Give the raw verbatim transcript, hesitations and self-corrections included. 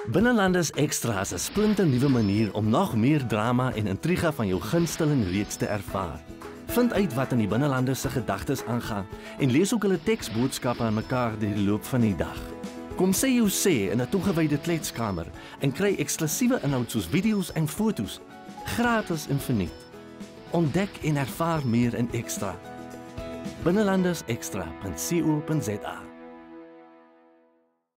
Binnelanders Extra is 'n splinternuwe manier om nog meer drama en intriga van jou gunsteling reeks te ervaar. Vind uit wat in die binnelanders se gedagtes aangaan en lees ook hulle teksboodskappe aan mekaar deur die loop van die dag. Kom sê jou sê in 'n toegewyde kletskamer en kry eksklusiewe inhoud soos video's en foto's gratis en verniet. Ontdek en ervaar meer in Extra. binnelanders extra punt co punt za